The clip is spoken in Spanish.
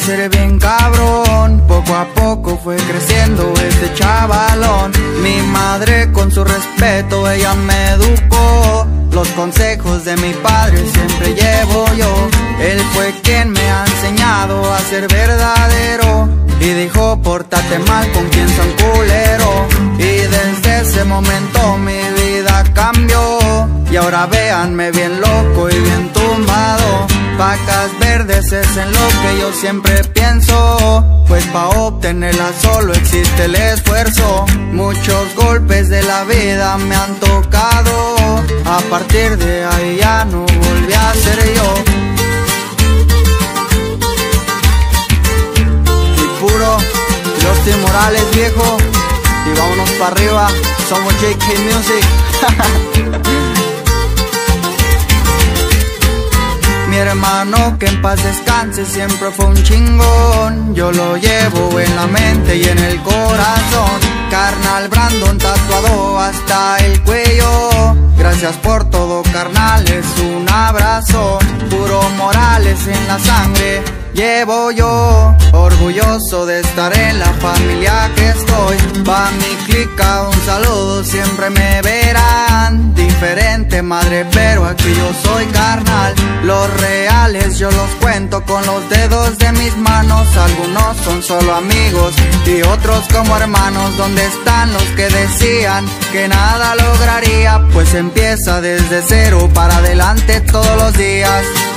ser bien cabrón. Poco a poco fue creciendo este chavalón. Mi madre con su respeto, ella me educó. Los consejos de mi padre siempre llevo yo. Él fue quien me ha enseñado a ser verdadero. Y dijo, pórtate mal con quien son culero. Y desde ese momento mi vida cambió. Y ahora véanme bien loco y bien tumbado. Vacas verdes es en lo que yo siempre pienso. Pues pa' obtenerla solo existe el esfuerzo. Muchos golpes de la vida me han tocado. A partir de ahí ya no volví a ser yo. Puro Justin Morales, viejo. Y vámonos para arriba. Somos JK Music. Mi hermano, que en paz descanse, siempre fue un chingón. Yo lo llevo en la mente y en el corazón. Carnal Brandon, tatuado hasta el cuello. Gracias por todo, carnal, es un abrazo. Puro Morales en la sangre llevo yo, orgulloso de estar en la familia que estoy. Pa' mi clica un saludo, siempre me verán. Diferente madre, pero aquí yo soy carnal. Los reales yo los cuento con los dedos de mis manos. Algunos son solo amigos y otros como hermanos. ¿Dónde están los que decían que nada lograría? Pues empieza desde cero para adelante todos los días.